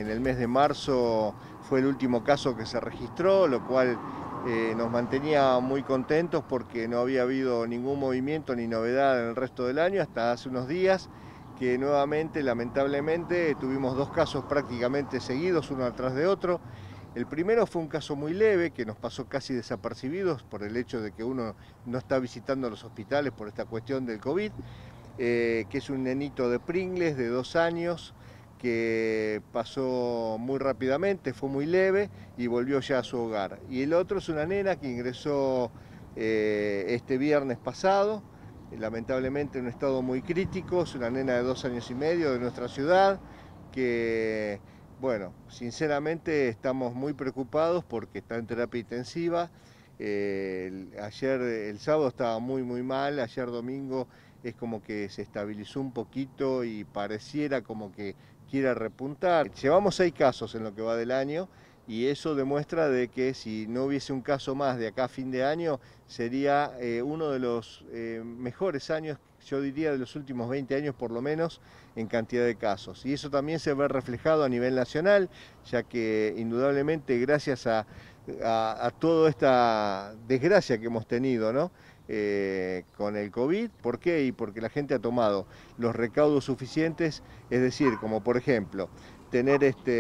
En el mes de marzo fue el último caso que se registró, lo cual nos mantenía muy contentos porque no había habido ningún movimiento ni novedad en el resto del año hasta hace unos días que nuevamente, lamentablemente, tuvimos dos casos prácticamente seguidos, uno atrás de otro. El primero fue un caso muy leve que nos pasó casi desapercibidos por el hecho de que uno no está visitando los hospitales por esta cuestión del COVID, que es un nenito de Pringles de 2 años que pasó muy rápidamente, fue muy leve y volvió ya a su hogar. Y el otro es una nena que ingresó este viernes pasado, lamentablemente en un estado muy crítico, es una nena de 2 años y medio de nuestra ciudad, que, bueno, sinceramente estamos muy preocupados porque está en terapia intensiva. Ayer, el sábado estaba muy mal, ayer domingo es como que se estabilizó un poquito y pareciera como que quiera repuntar. Llevamos 6 casos en lo que va del año y eso demuestra de que si no hubiese un caso más de acá a fin de año, sería uno de los mejores años, yo diría de los últimos 20 años por lo menos, en cantidad de casos. Y eso también se ve reflejado a nivel nacional, ya que indudablemente gracias a toda esta desgracia que hemos tenido, ¿no? Con el COVID. ¿Por qué? Y porque la gente ha tomado los recaudos suficientes, es decir, como por ejemplo, tener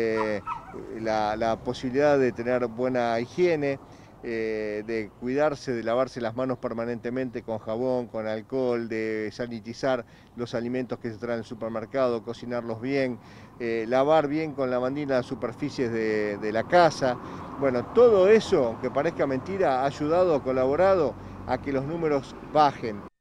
la posibilidad de tener buena higiene, de cuidarse, de lavarse las manos permanentemente con jabón, con alcohol, de sanitizar los alimentos que se traen al supermercado, cocinarlos bien, lavar bien con lavandina las superficies de la casa. Bueno, todo eso, aunque parezca mentira, ha ayudado, ha colaborado a que los números bajen.